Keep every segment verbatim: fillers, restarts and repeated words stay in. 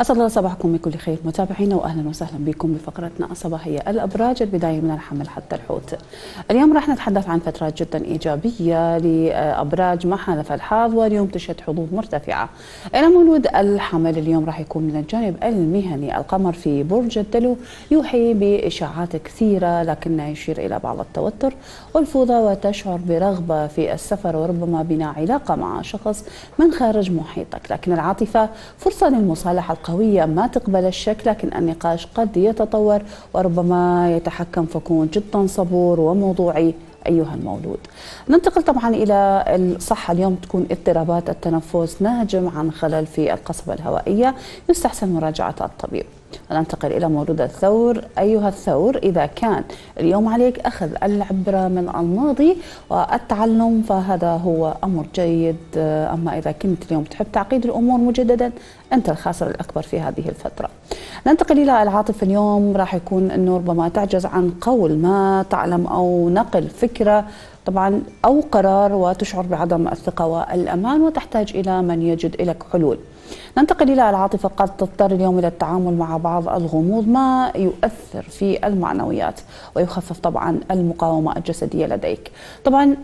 أسعد الله صباحكم بكل خير متابعينا، وأهلا وسهلا بكم بفقرتنا الصباحية الأبراج، البداية من الحمل حتى الحوت. اليوم راح نتحدث عن فترات جدا إيجابية لأبراج ما حالف الحظ، واليوم تشهد حظوظ مرتفعة. إلى مولود الحمل اليوم راح يكون من الجانب المهني القمر في برج الدلو يوحي بإشاعات كثيرة، لكنه يشير إلى بعض التوتر والفوضى، وتشعر برغبة في السفر وربما بناء علاقة مع شخص من خارج محيطك. لكن العاطفة فرصة للمصالحة القوية، ما تقبل الشك، لكن النقاش قد يتطور وربما يتحكم، فكون جدا صبور وموضوعي أيها المولود. ننتقل طبعا إلى الصحة. اليوم تكون اضطرابات التنفس ناجم عن خلل في القصبة الهوائية، يستحسن مراجعة الطبيب. ننتقل إلى مولود الثور. أيها الثور، إذا كان اليوم عليك أخذ العبرة من الماضي والتعلم فهذا هو أمر جيد، أما إذا كنت اليوم تحب تعقيد الأمور مجددا أنت الخاسر الأكبر في هذه الفترة. ننتقل إلى العاطفة. اليوم راح يكون أنه ربما تعجز عن قول ما تعلم أو نقل فكرة طبعا أو قرار، وتشعر بعدم الثقة والأمان وتحتاج إلى من يجد لك حلول. ننتقل إلى العاطفة. قد تضطر اليوم إلى التعامل مع بعض الغموض ما يؤثر في المعنويات ويخفف طبعا المقاومة الجسدية لديك. طبعا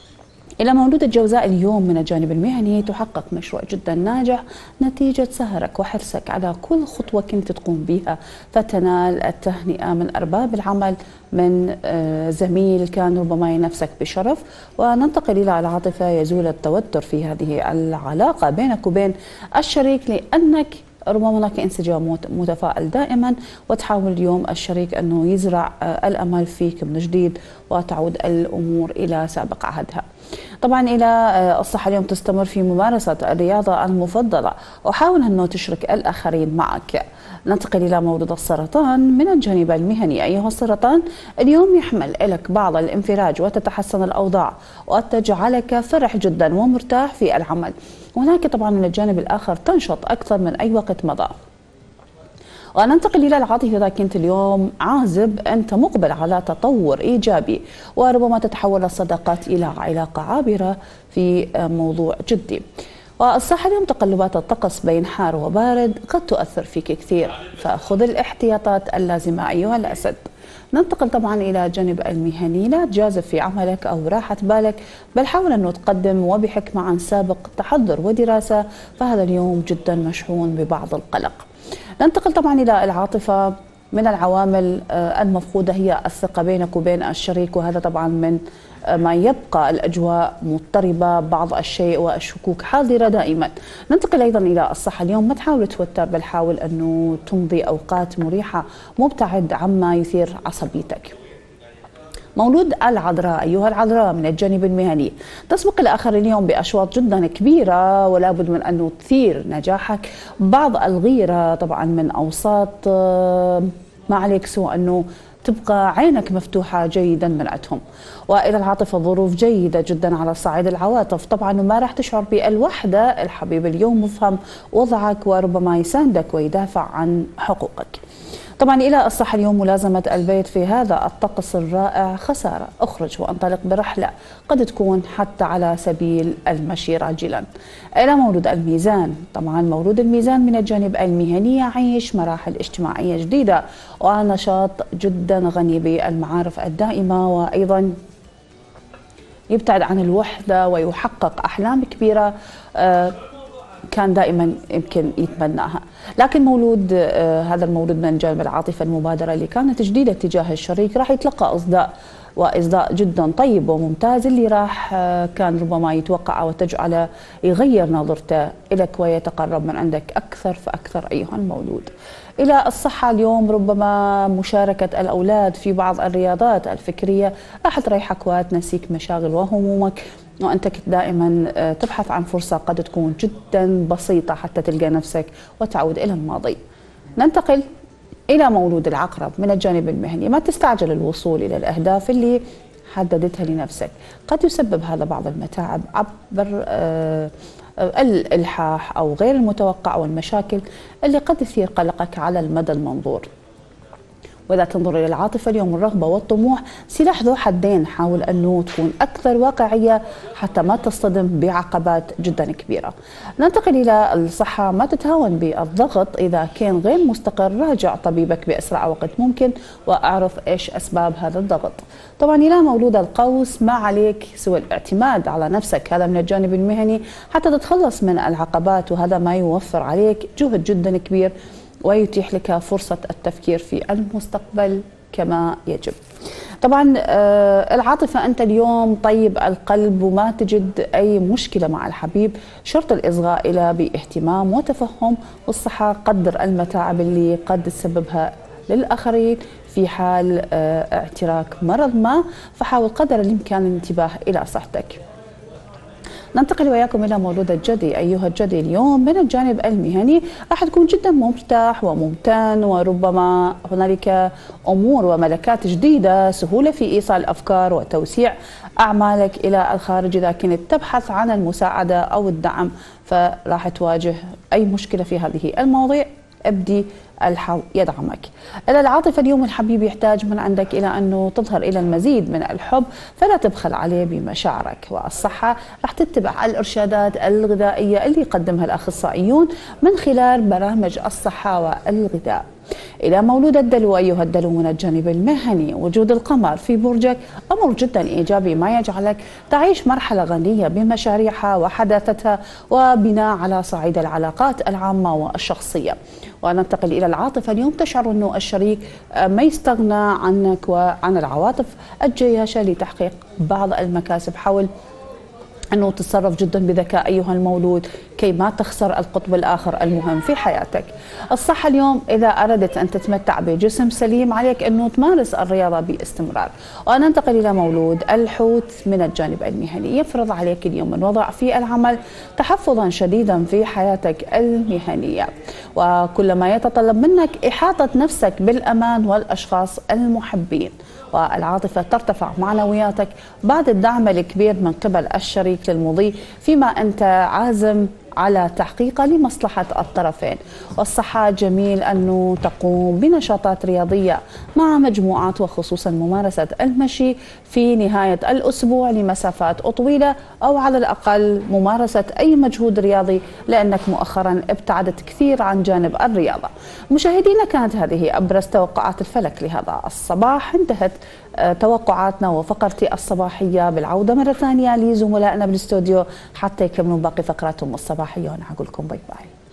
إلى مولود الجوزاء اليوم من الجانب المهني تحقق مشروع جدا ناجح نتيجة سهرك وحرصك على كل خطوة كنت تقوم بها، فتنال التهنئة من أرباب العمل، من زميل كان ربما ينافسك بشرف. وننتقل إلى العاطفة. يزول التوتر في هذه العلاقة بينك وبين الشريك، لأنك ربما هناك انسجام متفائل دائما، وتحاول اليوم الشريك أنه يزرع الأمل فيك من جديد وتعود الأمور إلى سابق عهدها. طبعا إلى الصحة. اليوم تستمر في ممارسة الرياضة المفضلة وحاول أنه تشرك الآخرين معك. ننتقل إلى مولود السرطان من الجانب المهني. أيها السرطان، اليوم يحمل لك بعض الانفراج وتتحسن الأوضاع وتجعلك فرح جدا ومرتاح في العمل. هناك طبعا من الجانب الآخر تنشط أكثر من أي وقت مضى. وننتقل إلى العاطفة. إذا كنت اليوم عازب أنت مقبل على تطور إيجابي، وربما تتحول الصداقات إلى علاقة عابرة في موضوع جدي. والصحة اليوم تقلبات الطقس بين حار وبارد قد تؤثر فيك كثير، فخذ الاحتياطات اللازمة أيها الأسد. ننتقل طبعا إلى الجانب المهني. لا تجازف في عملك أو راحة بالك، بل حاول أنه تقدم وبحكمة عن سابق تحضر ودراسة، فهذا اليوم جدا مشحون ببعض القلق. ننتقل طبعا إلى العاطفة. من العوامل المفقودة هي الثقة بينك وبين الشريك، وهذا طبعا من ما يبقى الأجواء مضطربة، بعض الشيء والشكوك حاضرة دائما. ننتقل أيضا إلى الصحة. اليوم ما تحاول توتر، بل حاول أنه تمضي أوقات مريحة مبتعد عما يثير عصبيتك. مولود العذراء. أيها العذراء من الجانب المهني تسبق الآخر اليوم بأشواط جدا كبيرة، ولا بد من أنه تثير نجاحك بعض الغيرة طبعا من أوساط، ما عليك سوى أنه تبقى عينك مفتوحة جيدا من عندهم. وإلى العاطفة ظروف جيدة جدا على صعيد العواطف. طبعا ما راح تشعر بالوحدة، الحبيب اليوم مفهم وضعك وربما يساندك ويدافع عن حقوقك. طبعا إلى الصحة. اليوم ملازمة البيت في هذا الطقس الرائع خسارة، اخرج وانطلق برحلة قد تكون حتى على سبيل المشي راجلا. إلى مولود الميزان. طبعا مولود الميزان من الجانب المهني يعيش مراحل اجتماعية جديدة ونشاط جدا غني بالمعارف الدائمة، وأيضا يبتعد عن الوحدة ويحقق أحلام كبيرة آه كان دائما يمكن يتمناها. لكن مولود آه هذا المولود من جانب العاطفة، المبادرة اللي كانت جديدة تجاه الشريك راح يتلقى إصداء وإصداء جدا طيب وممتاز، اللي راح آه كان ربما يتوقع وتجعله يغير نظرته لك ويتقرب من عندك أكثر فأكثر أيها المولود. إلى الصحة. اليوم ربما مشاركة الأولاد في بعض الرياضات الفكرية راح تريحك وتنسيك مشاغل وهمومك، وأنت كنت دائما تبحث عن فرصة قد تكون جدا بسيطة حتى تلقى نفسك وتعود إلى الماضي. ننتقل إلى مولود العقرب من الجانب المهني. ما تستعجل الوصول إلى الأهداف اللي حددتها لنفسك، قد يسبب هذا بعض المتاعب عبر آه الإلحاح أو غير المتوقع أو المشاكل اللي قد تثير قلقك على المدى المنظور. وإذا تنظر إلى العاطفة اليوم الرغبة والطموح سلاح ذو حدين، حاول أنه تكون أكثر واقعية حتى ما تصطدم بعقبات جدا كبيرة. ننتقل إلى الصحة، ما تتهاون بالضغط، إذا كان غير مستقر راجع طبيبك بأسرع وقت ممكن وأعرف إيش أسباب هذا الضغط. طبعا إلى مولود القوس ما عليك سوى الاعتماد على نفسك، هذا من الجانب المهني حتى تتخلص من العقبات، وهذا ما يوفر عليك جهد جدا كبير ويتيح لك فرصة التفكير في المستقبل كما يجب. طبعا العاطفة أنت اليوم طيب القلب وما تجد أي مشكلة مع الحبيب، شرط الإصغاء إلى باهتمام وتفهم، والصحة قدر المتاعب اللي قد تسببها للآخرين في حال اعتراك مرض ما، فحاول قدر الإمكان الانتباه إلى صحتك. ننتقل وياكم إلى مولود الجدي. أيها الجدي اليوم من الجانب المهني راح تكون جدا مرتاح وممتن، وربما هنالك أمور وملكات جديدة، سهولة في إيصال أفكار وتوسيع أعمالك إلى الخارج. إذا كنت تبحث عن المساعدة أو الدعم فراح تواجه أي مشكلة في هذه المواضيع، ابدي الحظ يدعمك. إلى العاطفة اليوم الحبيب يحتاج من عندك إلى أنه تظهر إلى المزيد من الحب، فلا تبخل عليه بمشاعرك. والصحة راح تتبع الإرشادات الغذائية اللي يقدمها الأخصائيون من خلال برامج الصحة والغذاء. إلى مولود الدلو. أيها الدلو من الجانب المهني وجود القمر في برجك أمر جدا إيجابي ما يجعلك تعيش مرحلة غنية بمشاريعها وحداثتها وبناء على صعيد العلاقات العامة والشخصية. وننتقل إلى العاطفة اليوم، تشعر أنه الشريك ما يستغنى عنك وعن العواطف الجياشة لتحقيق بعض المكاسب. حاول أنه تتصرف جدا بذكاء أيها المولود كي ما تخسر القطب الآخر المهم في حياتك. الصحة اليوم إذا أردت أن تتمتع بجسم سليم عليك أنه تمارس الرياضة باستمرار. وننتقل إلى مولود الحوت من الجانب المهني. يفرض عليك اليوم الوضع في العمل تحفظا شديدا في حياتك المهنية، وكل ما يتطلب منك إحاطة نفسك بالأمان والأشخاص المحبين. والعاطفة ترتفع معنوياتك بعد الدعم الكبير من قبل الشريك للمضي فيما أنت عازم على تحقيقه لمصلحة الطرفين. والصحة جميل أنه تقوم بنشاطات رياضية مع مجموعات، وخصوصا ممارسة المشي في نهاية الأسبوع لمسافات طويلة، أو على الأقل ممارسة أي مجهود رياضي لأنك مؤخرا ابتعدت كثير عن جانب الرياضة. مشاهدينا، كانت هذه أبرز توقعات الفلك لهذا الصباح. انتهت توقعاتنا وفقرتي الصباحية، بالعودة مرة ثانية لزملائنا بالاستوديو حتى يكملوا باقي فقراتهم الصباحية، وأنا أقول لكم باي باي.